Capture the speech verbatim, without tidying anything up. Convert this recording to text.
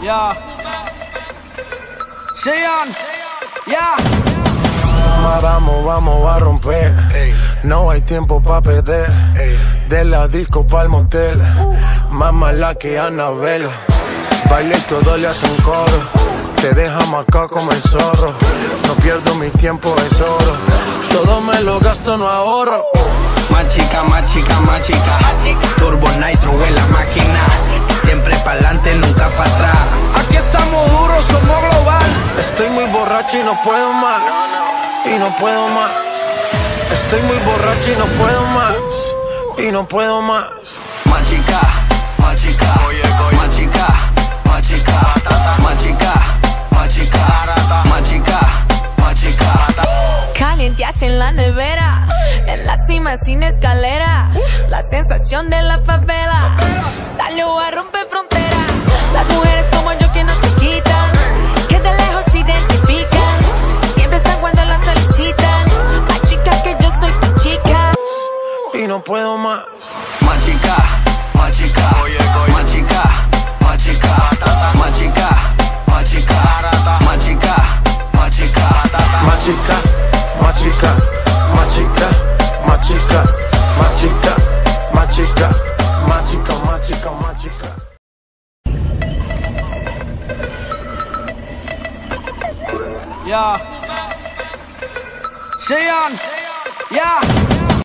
Ya. Sean. Ya. Vamos, vamos a romper. Ey. No hay tiempo pa' perder. Ey. De la disco pa'l motel. Uh. Más mala que Anabel. Baile y todo le hacen coro. Te deja marcado como el zorro. No pierdo mi tiempo, es oro. Todo me lo gasto, no ahorro. Más chica, más chica, más chica. Turbo Nitro en la máquina. Siempre pa'lante, nunca para atrás. Aquí estamos duros, somos global. Estoy muy borracho y no puedo más. Y no puedo más. Estoy muy borracho y no puedo más. Y no puedo más. Más chica, más chica. Más chica, más chica. Más chica, más chica. Más chica, más chica. Calienteaste en la nevera, en la cima sin escalera. La sensación de la favela salió a romper frontera. Las mujeres como yo que no se quitan, que de lejos se identifican. Siempre están cuando las solicitan. Más chica que yo soy tu chica. Y no puedo más. Más chica, más chica. Más chica, más chica. Más chica, más chica. Más chica, más chica. Más chica, más chica. Más chica, más chica. Más chica, más chica. Más chica, más chica, más chica. Ya. Sean. Ya.